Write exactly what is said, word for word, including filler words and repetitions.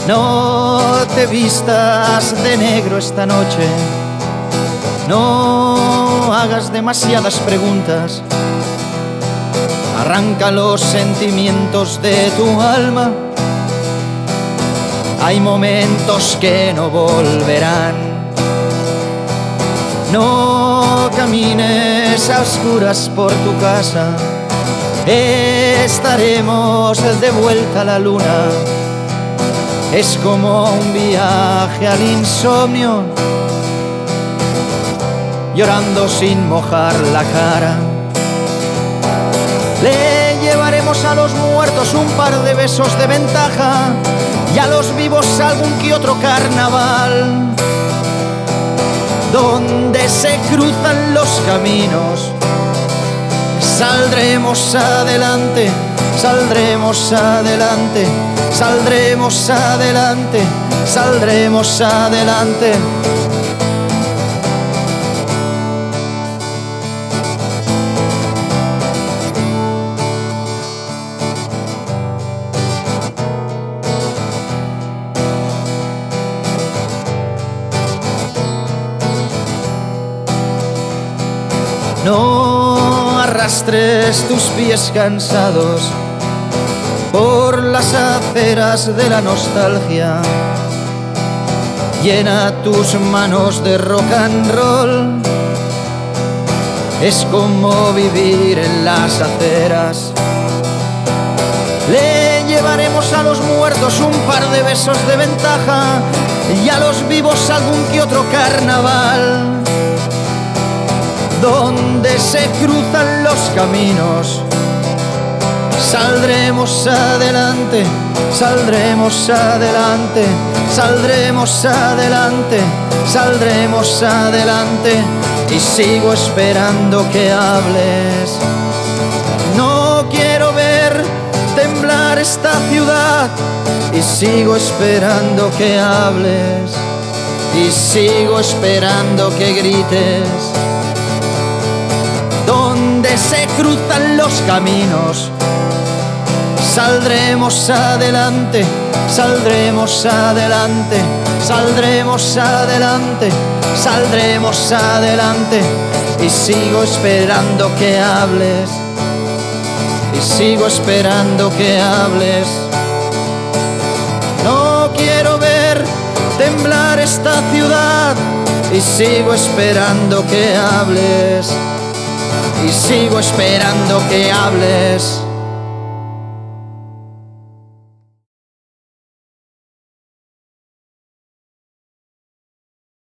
No te vistas de negro esta noche, no hagas demasiadas preguntas. Arranca los sentimientos de tu alma. Hay momentos que no volverán. No camines a oscuras por tu casa. Estaremos de vuelta a la luna. Es como un viaje al insomnio, llorando sin mojar la cara. Le llevaremos a los muertos un par de besos de ventaja y a los vivos algún que otro carnaval, donde se cruzan los caminos. Saldremos adelante, saldremos adelante, saldremos adelante, saldremos adelante. No arrastres tus pies cansados por las aceras de la nostalgia. Llena tus manos de rock and roll. Es como vivir en las aceras. Le llevaremos a los muertos un par de besos de ventaja y a los vivos algún que otro carnaval, donde se cruzan los caminos. Saldremos adelante, saldremos adelante, saldremos adelante, saldremos adelante. Y sigo esperando que hables. No quiero ver temblar esta ciudad. Y sigo esperando que hables. Y sigo esperando que grites. Donde se cruzan los caminos. Saldremos adelante, saldremos adelante, saldremos adelante, saldremos adelante. Y sigo esperando que hables. Y sigo esperando que hables. No quiero ver temblar esta ciudad. Y sigo esperando que hables. Y sigo esperando que hables.